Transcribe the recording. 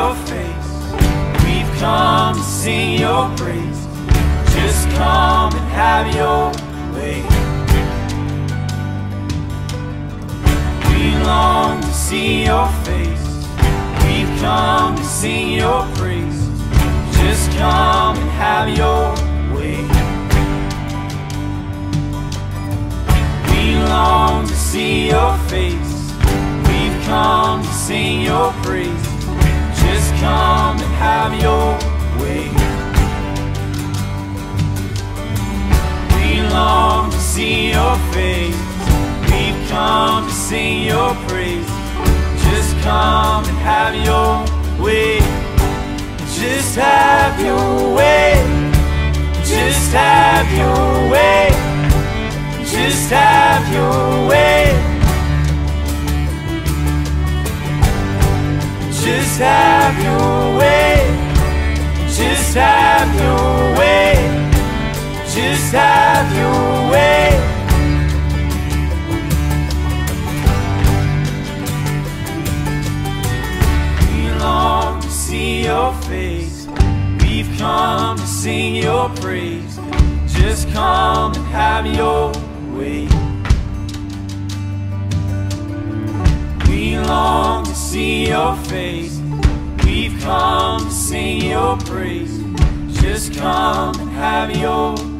your face. We've come to sing your praise. Just come and have your way. We long to see your face. We've come to sing your praise. Just come and have your way. We long to see your face. We've come to sing your praise. Just come and have your way. We long to see your face. We've come to sing your praise. Just come and have your way. Just have your way. Just have your way. Just have your way. Just have your way. Just have your way. Just have your way. We long to see your face. We've come to sing your praise. Just come and have your way. We long to see your face. We've come to sing your praise. Just come and have your way.